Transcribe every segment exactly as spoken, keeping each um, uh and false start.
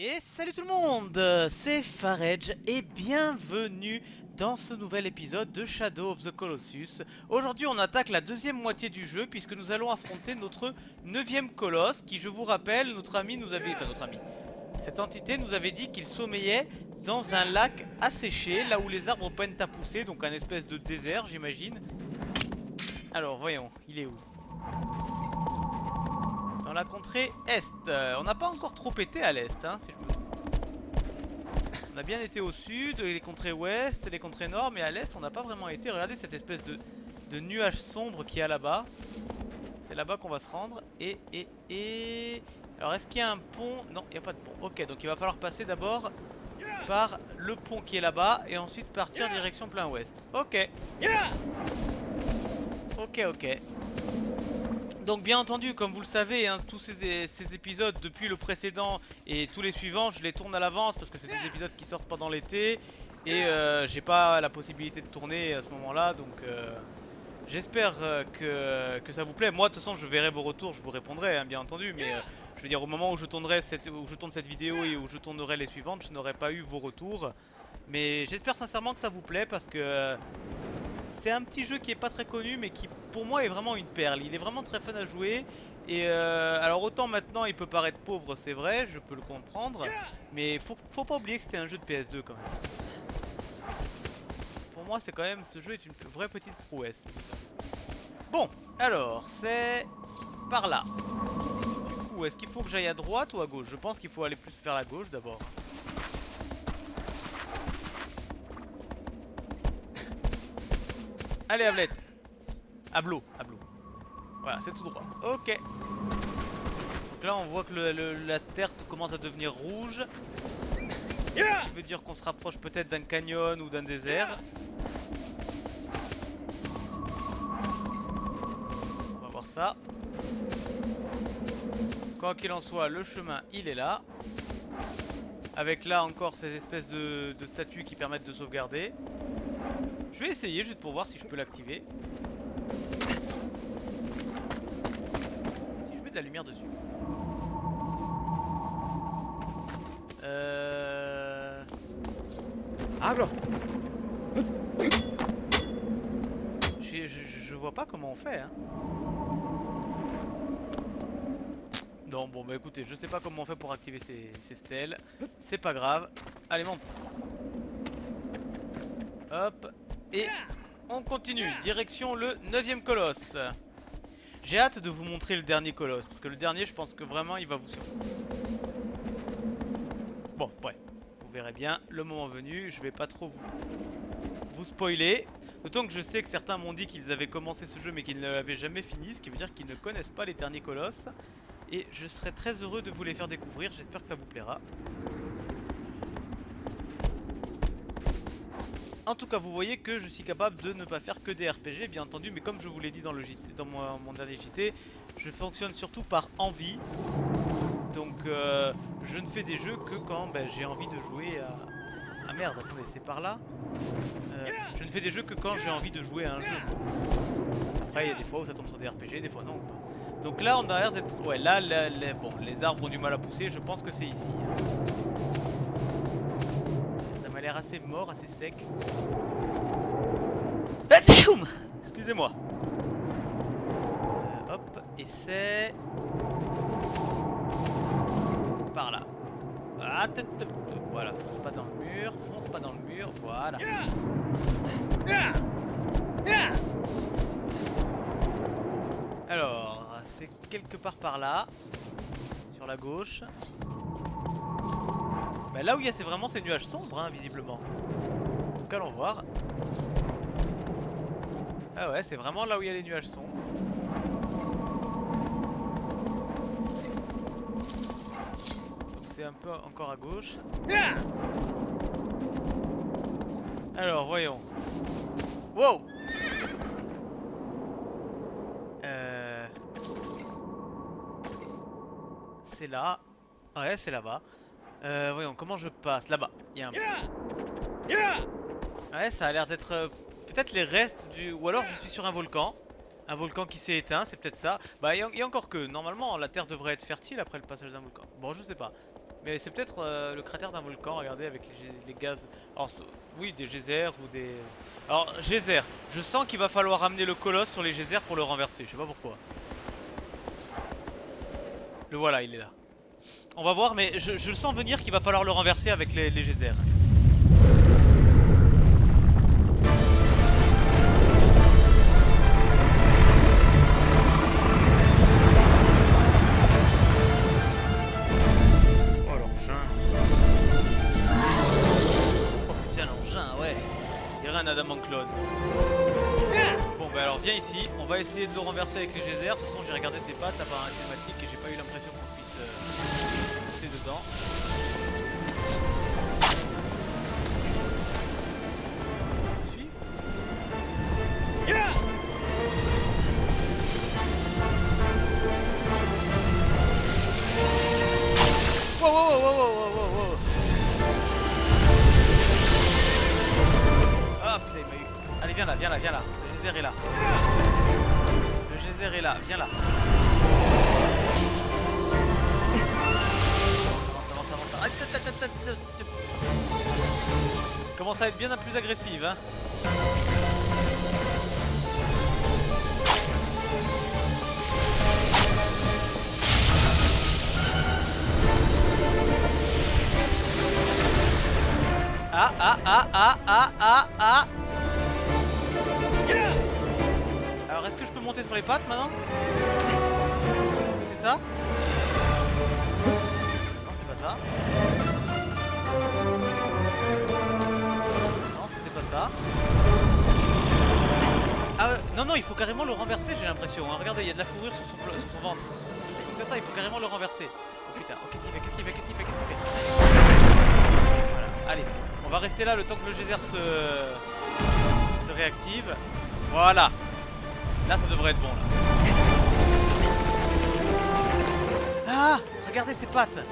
Et salut tout le monde, c'est Faredge et bienvenue dans ce nouvel épisode de Shadow of the Colossus. Aujourd'hui on attaque la deuxième moitié du jeu puisque nous allons affronter notre neuvième colosse qui, je vous rappelle, notre ami nous avait... Enfin notre ami, cette entité nous avait dit qu'il sommeillait dans un lac asséché, là où les arbres peinent à pousser, donc un espèce de désert j'imagine. Alors voyons, il est où? Dans la contrée est. Euh, on n'a pas encore trop pété à l'est, hein, si je me... On a bien été au sud, les contrées ouest, les contrées nord, mais à l'est on n'a pas vraiment été. Regardez cette espèce de, de nuage sombre qu'il y a là-bas. C'est là-bas qu'on va se rendre. Et, et, et... Alors est-ce qu'il y a un pont? Non, il n'y a pas de pont. Ok, donc il va falloir passer d'abord par le pont qui est là-bas et ensuite partir direction plein ouest. Ok. Ok, ok. Donc bien entendu, comme vous le savez, hein, tous ces, ces épisodes depuis le précédent et tous les suivants, je les tourne à l'avance parce que c'est des épisodes qui sortent pendant l'été et euh, j'ai pas la possibilité de tourner à ce moment-là, donc euh, j'espère euh, que, que ça vous plaît. Moi de toute façon je verrai vos retours, je vous répondrai hein, bien entendu, mais euh, je veux dire au moment où je tournerai cette, où je tourne cette vidéo et où je tournerai les suivantes, je n'aurai pas eu vos retours. Mais j'espère sincèrement que ça vous plaît parce que... Euh, c'est un petit jeu qui est pas très connu mais qui pour moi est vraiment une perle. Il est vraiment très fun à jouer. Et euh, alors autant maintenant il peut paraître pauvre, c'est vrai, je peux le comprendre. Mais faut, faut pas oublier que c'était un jeu de P S deux quand même. Pour moi c'est quand même, ce jeu est une vraie petite prouesse. Bon, alors c'est par là. Du coup est-ce qu'il faut que j'aille à droite ou à gauche? Je pense qu'il faut aller plus vers la gauche d'abord. Allez Ablette. Ablo, Ablo. Voilà, c'est tout droit. Ok. Donc là on voit que le, le, la terre commence à devenir rouge. Ce qui veut dire qu'on se rapproche peut-être d'un canyon ou d'un désert. On va voir ça. Quoi qu'il en soit, le chemin il est là. Avec là encore ces espèces de, de statues qui permettent de sauvegarder. Je vais essayer juste pour voir si je peux l'activer. Si je mets de la lumière dessus. Euh... Ablo. Je, je, je vois pas comment on fait hein. Non bon bah écoutez, je sais pas comment on fait pour activer ces, ces stèles. C'est pas grave. Allez monte. Hop. Et on continue, direction le neuvième colosse. J'ai hâte de vous montrer le dernier colosse, parce que le dernier je pense que vraiment il va vous surprendre. Bon, ouais, vous verrez bien, le moment venu, je vais pas trop vous, vous spoiler. D'autant que je sais que certains m'ont dit qu'ils avaient commencé ce jeu mais qu'ils ne l'avaient jamais fini, ce qui veut dire qu'ils ne connaissent pas les derniers colosses. Et je serai très heureux de vous les faire découvrir, j'espère que ça vous plaira. En tout cas, vous voyez que je suis capable de ne pas faire que des R P G, bien entendu, mais comme je vous l'ai dit dans, le J T, dans mon, mon dernier J T, je fonctionne surtout par envie. Donc, euh, je ne fais des jeux que quand ben, j'ai envie de jouer à... Ah merde, attendez, c'est par là euh, Je ne fais des jeux que quand j'ai envie de jouer à un jeu. Après, il y a des fois où ça tombe sur des R P G, des fois non, quoi. Donc là, on a l'air d'être... Ouais, là, les, les... Bon, les arbres ont du mal à pousser, je pense que c'est ici. Ça a l'air assez mort, assez sec. Excusez-moi. Euh, hop, et c'est... Par là. Ah, t -t -t -t. Voilà, fonce pas dans le mur, fonce pas dans le mur, voilà. Alors, c'est quelque part par là. Sur la gauche. Bah là où il y a c'est vraiment ces nuages sombres hein, visiblement. Donc allons voir. Ah ouais, c'est vraiment là où il y a les nuages sombres. Donc c'est un peu encore à gauche. Alors voyons. Wow. Euh... C'est là. Ouais, c'est là-bas. Euh, voyons, comment je passe? Là-bas, il y a un... Ouais, ça a l'air d'être euh, peut-être les restes du... Ou alors je suis sur un volcan. Un volcan qui s'est éteint, c'est peut-être ça. Bah, il y, y a encore que, normalement, la terre devrait être fertile après le passage d'un volcan. Bon, je sais pas. Mais c'est peut-être euh, le cratère d'un volcan, regardez, avec les, les gaz. Alors, oui, des geysers ou des... Alors, geyser, je sens qu'il va falloir amener le colosse sur les geysers pour le renverser, je sais pas pourquoi. Le voilà, il est là. On va voir, mais je, je le sens venir qu'il va falloir le renverser avec les, les geysers. Un Adam en clone. Bon bah alors viens ici, on va essayer de le renverser avec les geysers. De toute façon j'ai regardé ses pattes là par un cinématique et j'ai pas eu l'impression qu'on puisse euh, rester dedans. Suis. Wow wow wow wow wow wow wow. Ah putain il m'a eu. Allez viens là, viens là, viens là. Le geyser est là. Le geyser est là, viens là. Avance, avance, avance. Commence à être bien plus agressive hein. Ah ah ah ah ah ah ah. Alors est-ce que je peux monter sur les pattes maintenant? C'est ça? Non c'est pas ça. Non c'était pas ça. Ah ouais, non non il faut carrément le renverser j'ai l'impression hein. Regardez il y a de la fourrure sur son, sur son ventre. C'est ça il faut carrément le renverser. Oh putain, oh, qu'est-ce qu'il fait? Qu'est-ce qu'il fait? Qu'est-ce qu'il fait? Qu'est-ce qu'il fait? Voilà, allez, on va rester là le temps que le geyser se, se réactive. Voilà. Là ça devrait être bon là. Ah, regardez ses pattes.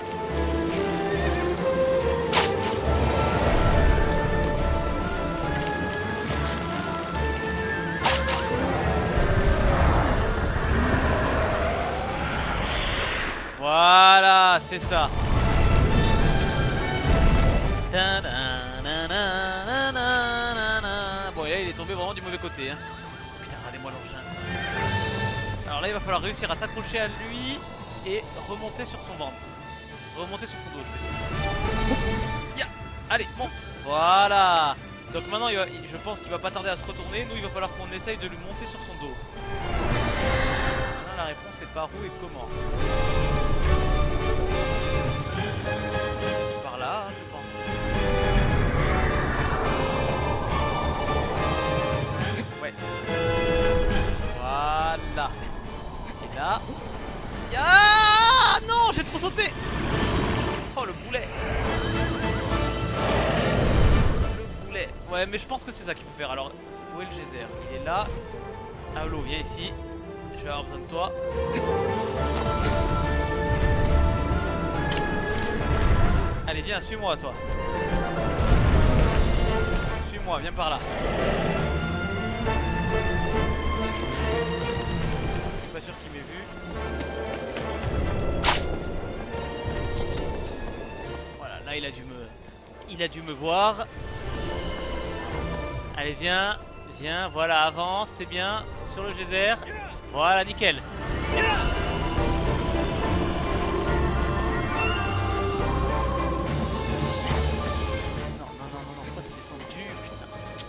Voilà, c'est ça. Bon, et là il est tombé vraiment du mauvais côté. Hein. Putain, regardez-moi l'engin. Alors là, il va falloir réussir à s'accrocher à lui et remonter sur son ventre. Remonter sur son dos, je vais dire. Yeah. Allez, monte. Voilà. Donc maintenant, il va, je pense qu'il va pas tarder à se retourner. Nous, il va falloir qu'on essaye de lui monter sur son dos. Maintenant, la réponse est par où et comment. Par là, hein, je pense. Ouais, c'est ça. Voilà. Et là. Ah non, j'ai trop sauté. Oh le boulet. Le boulet. Ouais, mais je pense que c'est ça qu'il faut faire. Alors, où est le geyser? Il est là. Aolo, viens ici. Je vais avoir besoin de toi. Allez, viens, suis-moi, toi. Suis-moi, viens par là. Je suis pas sûr qu'il m'ait vu. Voilà, là il a dû me... Il a dû me voir. Allez, viens. Viens, voilà, avance, c'est bien. Sur le geyser. Voilà, nickel. Non, non, non, non, non, pourquoi t'es descendu, putain.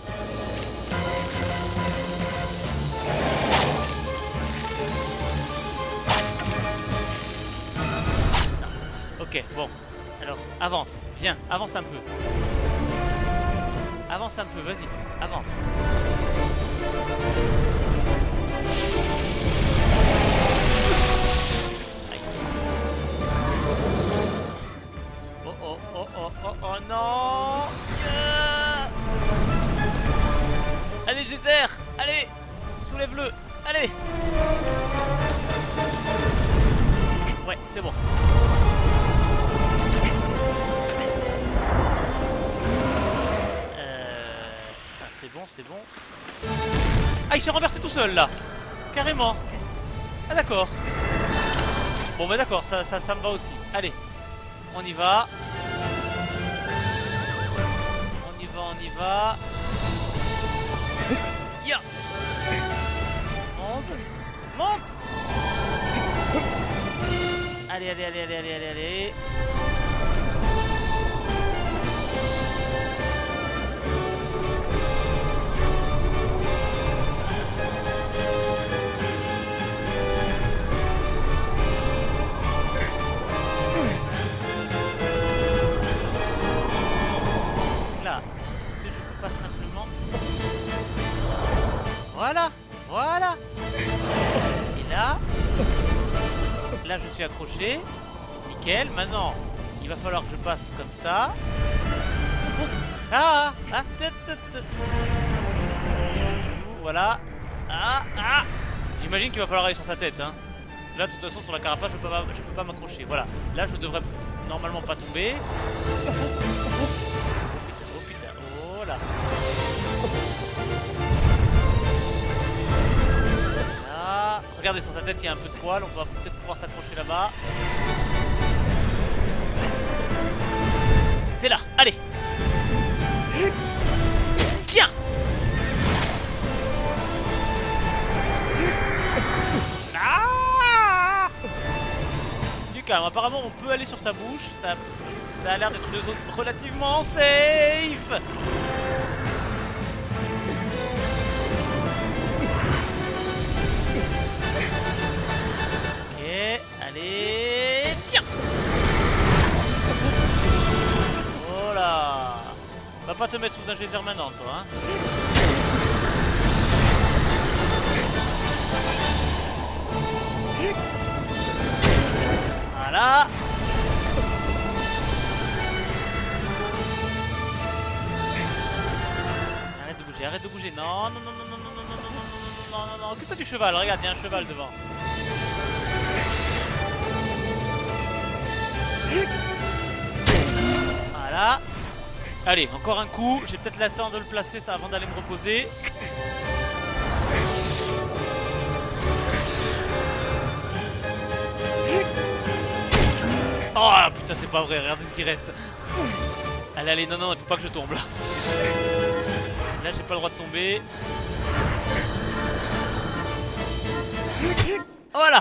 Ok, bon. Alors, avance. Viens, avance un peu. Avance un peu, vas-y. Avance. Aïe. Oh, oh, oh, oh, oh, oh, non. Yeah. Allez, geyser. Allez. Soulève-le. Allez. Ouais, c'est bon. C'est bon, c'est bon. Ah, il s'est renversé tout seul là. Carrément. Ah d'accord. Bon bah d'accord, ça, ça, ça me va aussi. Allez. on y va. On y va, on y va. Ya. Monte. Monte. Allez, allez, allez, allez, allez, allez, allez. Là, est-ce que je peux pas simplement... Voilà, voilà. Et là... Là je suis accroché. Nickel, maintenant il va falloir que je passe comme ça. Ah, ah, tut, tut, tut. Voilà. Ah, ah. J'imagine qu'il va falloir aller sur sa tête, hein. Parce que là de toute façon sur la carapace je peux pas, je peux pas m'accrocher. Voilà. Là je devrais normalement pas tomber. Oh putain, oh putain, oh là. Là. Regardez sur sa tête il y a un peu de poil, on va peut-être pouvoir s'accrocher là-bas. C'est là, allez. Tiens. Ah, du calme, apparemment on peut aller sur sa bouche. Ça, ça a l'air d'être une zone relativement safe. Ok, allez. Tiens. Oh là. Va pas te mettre sous un geyser maintenant toi hein. Voilà. Arrête de bouger, arrête de bouger. Non, non, non, non, non, non, non, non, non, non, non, non, non. Occupe-toi du cheval, regarde, il y a un cheval devant. Voilà. Allez, encore un coup. J'ai peut-être le temps de le placer ça avant d'aller me reposer. Oh putain, c'est pas vrai, regardez ce qui reste. Allez, allez, non, non, il faut pas que je tombe là. Là, j'ai pas le droit de tomber. Voilà.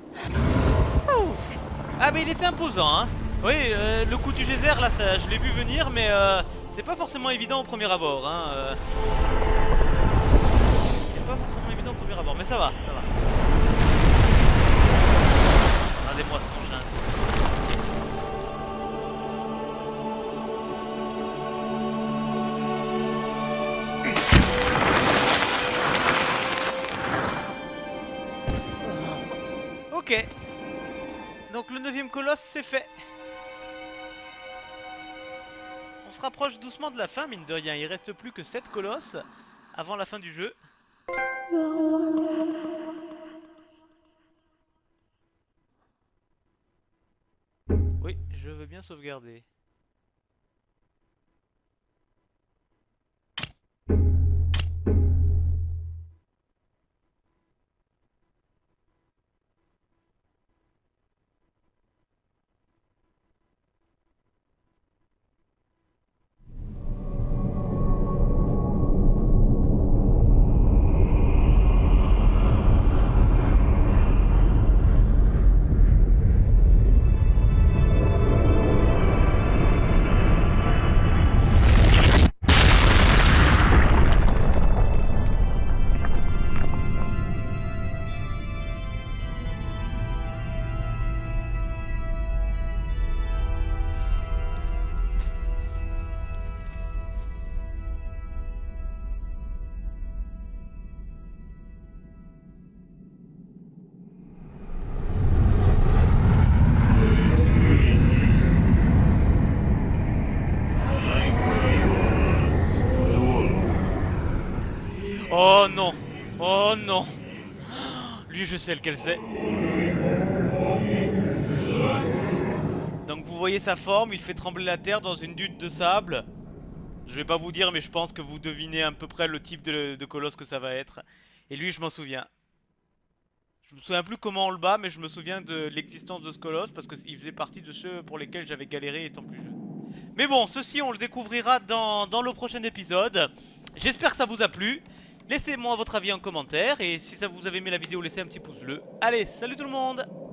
Ah, mais il était imposant, hein. Oui, euh, le coup du geyser, là, ça, je l'ai vu venir, mais euh, c'est pas forcément évident au premier abord, hein. Euh... C'est pas forcément évident au premier abord, mais ça va, ça va. Regardez-moi cet engin. Ok. Donc le neuvième colosse c'est fait. On se rapproche doucement de la fin mine de rien. Il reste plus que sept colosses avant la fin du jeu. Oui, je veux bien sauvegarder. Oh non. Oh non. Lui je sais lequel c'est. Donc vous voyez sa forme, il fait trembler la terre dans une dune de sable. Je vais pas vous dire mais je pense que vous devinez à peu près le type de, de colosse que ça va être. Et lui je m'en souviens. Je me souviens plus comment on le bat, mais je me souviens de l'existence de ce colosse parce qu'il faisait partie de ceux pour lesquels j'avais galéré étant plus jeune. Mais bon, ceci on le découvrira dans, dans le prochain épisode. J'espère que ça vous a plu. Laissez-moi votre avis en commentaire et si ça vous avez aimé la vidéo, laissez un petit pouce bleu. Allez, salut tout le monde!